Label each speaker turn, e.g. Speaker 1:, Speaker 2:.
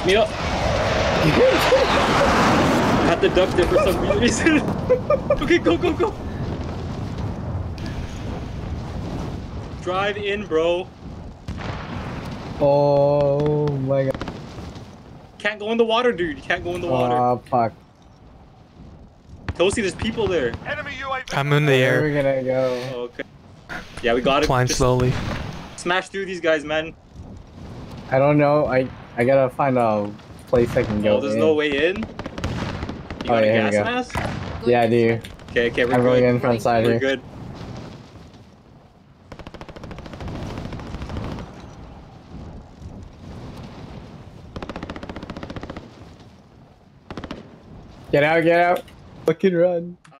Speaker 1: me up. I had to duck there for some reason. Okay, go, go, go. Drive in, bro.
Speaker 2: Oh my god.
Speaker 1: Can't go in the water, dude. You can't go in the water.
Speaker 2: Oh fuck.
Speaker 1: Toasty, there's people there.
Speaker 3: Enemy UAV.
Speaker 4: I'm in the
Speaker 2: Where are we
Speaker 4: air.
Speaker 2: gonna go?
Speaker 1: Oh, okay. Yeah, we got it.
Speaker 4: Flying
Speaker 1: Just
Speaker 4: slowly.
Speaker 1: smash through these guys, man.
Speaker 2: I don't know. I gotta find a place I can go.
Speaker 1: Oh, there's
Speaker 2: in.
Speaker 1: no way in? You got a
Speaker 2: yeah, here we
Speaker 1: gas
Speaker 2: go.
Speaker 1: mask?
Speaker 2: Yeah, I do.
Speaker 1: Okay, okay, we're
Speaker 2: I'm
Speaker 1: good.
Speaker 2: going in front side
Speaker 1: We're
Speaker 2: here.
Speaker 1: good.
Speaker 2: Get out, get out. Fucking run.